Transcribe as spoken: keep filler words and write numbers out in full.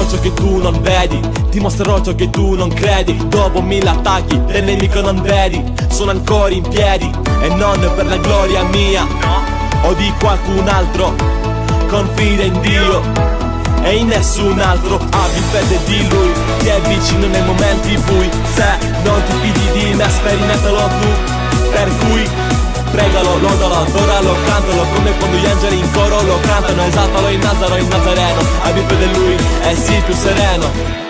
ciò che tu non vedi, ti mostrerò ciò che tu non credi. Dopo mille attacchi del nemico non vedi, sono ancora in piedi e non per la gloria mia o di qualcun altro. Confida in Dio e in nessun altro, abbi fede di Lui, ti è vicino nei momenti bui. Se non ti fidi di me, sperimentalo tu, per cui pregalo, lodalo, adoralo, cantalo, come quando gli angeli in coro lo cantano. Esaltalo, innalzalo il Nazareno, abbi fede in Lui e sii più sereno.